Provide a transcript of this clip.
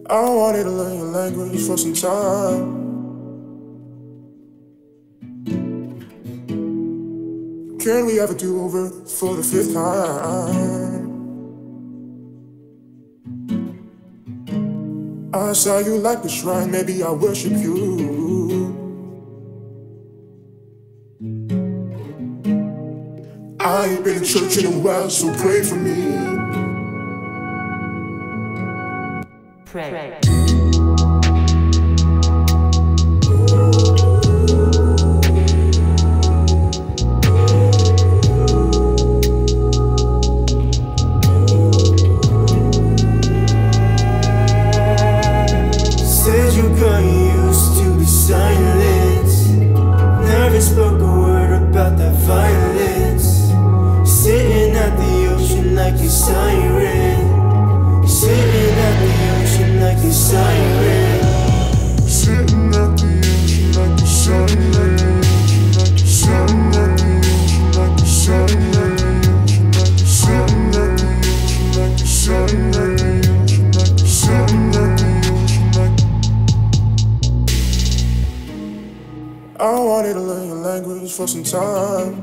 I wanted to learn your language for some time. Can we have a do-over for the 5th time? I saw you like the shrine, maybe I worship you. I ain't been in church in a while, so pray for me. Pray. Said you got used to the silence, never spoke a word about that violence. Sitting at the ocean like a siren, sitting at the ocean like a siren, Sitting at the ocean like the sun, like the ocean, like the sun, like the ocean, like the sun, like the ocean, like the sun, like the ocean, like the sun, like the ocean, like the sun, like the ocean, like. I wanted to learn your language for some time.